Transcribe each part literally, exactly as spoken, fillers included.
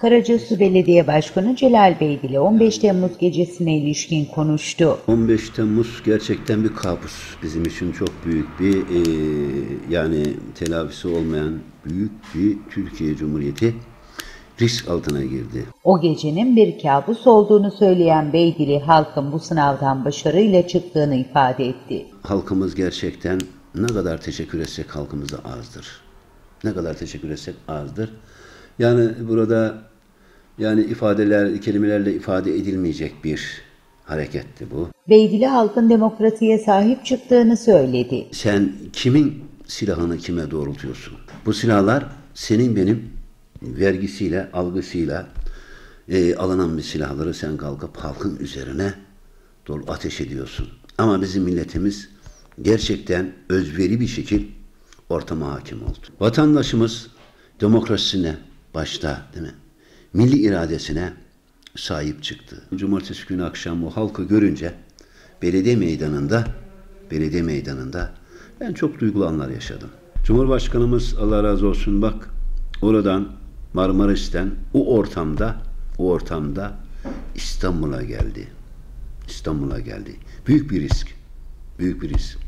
Karacasu Belediye Başkanı Celal Beydili on beş Temmuz gecesine ilişkin konuştu. on beş Temmuz gerçekten bir kabus. Bizim için çok büyük bir e, yani telafisi olmayan büyük bir Türkiye Cumhuriyeti risk altına girdi. O gecenin bir kabus olduğunu söyleyen Beydili, halkın bu sınavdan başarıyla çıktığını ifade etti. Halkımız gerçekten ne kadar teşekkür etsek halkımıza azdır. Ne kadar teşekkür etsek azdır. Yani burada yani ifadeler, kelimelerle ifade edilmeyecek bir hareketti bu. Beydili halkın demokrasiye sahip çıktığını söyledi. Sen kimin silahını kime doğrultuyorsun? Bu silahlar senin benim vergisiyle, algısıyla e, alınan bir silahları sen kalkıp halkın üzerine doğru ateş ediyorsun. Ama bizim milletimiz gerçekten özveri bir şekil ortama hakim oldu. Vatandaşımız demokrasisine başta, değil mi? Milli iradesine sahip çıktı. Cumartesi günü akşam o halkı görünce belediye meydanında, belediye meydanında ben çok duygulu anlar yaşadım. Cumhurbaşkanımız Allah razı olsun bak oradan Marmaris'ten o ortamda, o ortamda İstanbul'a geldi. İstanbul'a geldi. Büyük bir risk. Büyük bir risk.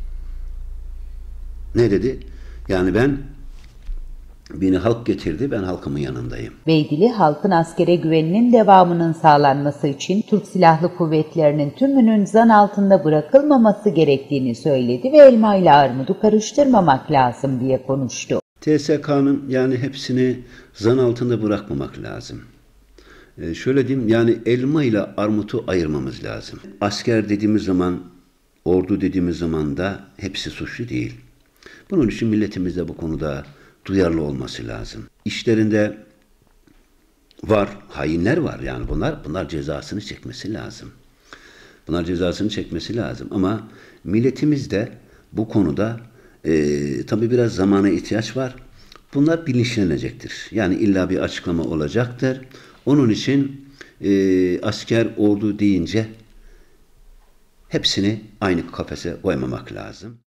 Ne dedi? Yani ben beni halk getirdi, ben halkımın yanındayım. Beydili, halkın askere güveninin devamının sağlanması için Türk Silahlı Kuvvetleri'nin tümünün zan altında bırakılmaması gerektiğini söyledi ve elma ile armudu karıştırmamak lazım diye konuştu. T S K'nın yani hepsini zan altında bırakmamak lazım. Ee, şöyle diyeyim, yani elma ile armutu ayırmamız lazım. Asker dediğimiz zaman, ordu dediğimiz zaman da hepsi suçlu değil. Bunun için milletimiz de bu konuda duyarlı olması lazım. İşlerinde var, hainler var yani bunlar, bunlar cezasını çekmesi lazım. Bunlar cezasını çekmesi lazım ama milletimiz de bu konuda e, tabii biraz zamana ihtiyaç var. Bunlar bilinçlenecektir. Yani illa bir açıklama olacaktır. Onun için e, asker, ordu deyince hepsini aynı kafese koymamak lazım.